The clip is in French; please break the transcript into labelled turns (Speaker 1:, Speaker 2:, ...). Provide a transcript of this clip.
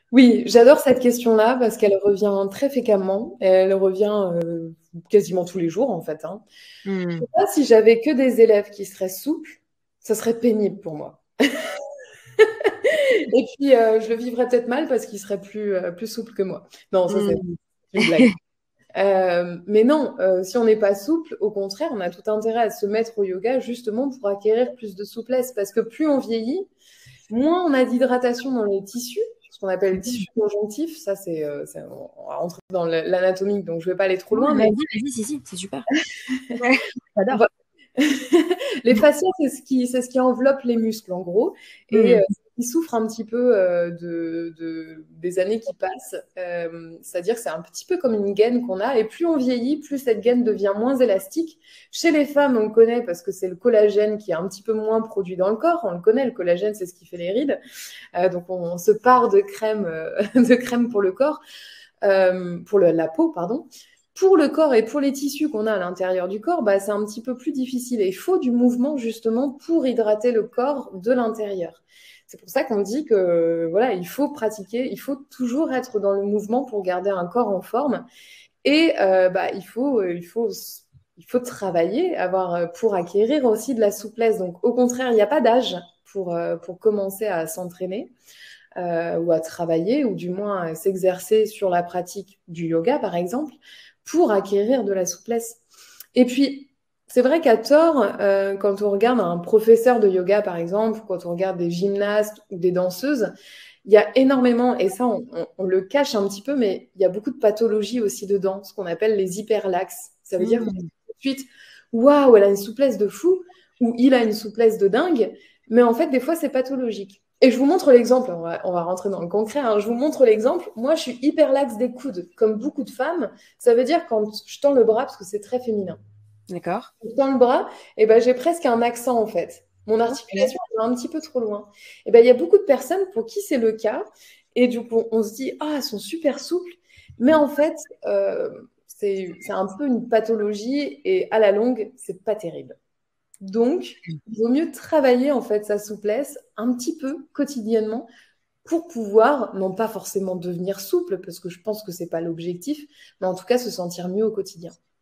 Speaker 1: Oui, j'adore cette question-là parce qu'elle revient très fréquemment. Elle revient quasiment tous les jours, en fait, hein. Je
Speaker 2: Hmm.
Speaker 1: sais pas si j'avais que des élèves qui seraient souples, ça serait pénible pour moi. Et puis, je le vivrais peut-être mal parce qu'ils seraient plus souples que moi. Non, ça, c'est
Speaker 2: Hmm.
Speaker 1: une blague. Mais non, si on n'est pas souple, au contraire, on a tout intérêt à se mettre au yoga justement pour acquérir plus de souplesse. Parce que plus on vieillit, moins on a d'hydratation dans les tissus, ce qu'on appelle le tissu conjonctif. Ça, on va rentrer dans l'anatomie, donc je ne vais pas aller trop
Speaker 2: Ouais,
Speaker 1: loin, mais
Speaker 2: vas-y, si, si, c'est super. Ouais,
Speaker 1: on
Speaker 2: j'adore.
Speaker 1: va- les fascias, c'est ce qui enveloppe les muscles, en gros, et
Speaker 2: Hmm.
Speaker 1: qui souffre un petit peu des années qui passent. C'est-à-dire que c'est un petit peu comme une gaine qu'on a, et plus on vieillit, plus cette gaine devient moins élastique. Chez les femmes, on le connaît parce que c'est le collagène qui est un petit peu moins produit dans le corps. On le connaît, le collagène, c'est ce qui fait les rides. Donc on se part de crème, de crème pour le corps, pour la peau, pardon. Pour le corps et pour les tissus qu'on a à l'intérieur du corps, bah, c'est un petit peu plus difficile. Et il faut du mouvement justement pour hydrater le corps de l'intérieur. C'est pour ça qu'on dit que voilà, il faut pratiquer, il faut toujours être dans le mouvement pour garder un corps en forme. Et bah, il faut travailler pour acquérir aussi de la souplesse. Donc au contraire, il n'y a pas d'âge pour commencer à s'entraîner ou à travailler, ou du moins à s'exercer sur la pratique du yoga, par exemple, pour acquérir de la souplesse. Et puis, c'est vrai qu'à tort, quand on regarde un professeur de yoga, par exemple, quand on regarde des gymnastes ou des danseuses, il y a énormément, et ça, on le cache un petit peu, mais il y a beaucoup de pathologies aussi dedans, ce qu'on appelle les hyperlaxes. Ça veut dire qu'on
Speaker 2: Hmm.
Speaker 1: dit tout de suite, waouh, elle a une souplesse de fou, ou il a une souplesse de dingue, mais en fait, des fois, c'est pathologique. Et je vous montre l'exemple, on va rentrer dans le concret, hein. Je vous montre l'exemple. Moi, je suis hyperlaxe des coudes, comme beaucoup de femmes. Ça veut dire quand je tends le bras, parce que c'est très féminin.
Speaker 2: D'accord.
Speaker 1: Je tends le bras, et ben, j'ai presque un accent en fait. Mon
Speaker 2: Ok.
Speaker 1: articulation elle va un petit peu trop loin. Et ben, il y a beaucoup de personnes pour qui c'est le cas. Et du coup, on se dit, ah, elles sont super souples. Mais en fait, c'est un peu une pathologie et à la longue, c'est pas terrible. Donc, il vaut mieux travailler en fait sa souplesse un petit peu quotidiennement pour pouvoir, non pas forcément devenir souple, parce que je pense que c'est pas l'objectif, mais en tout cas se sentir mieux au quotidien.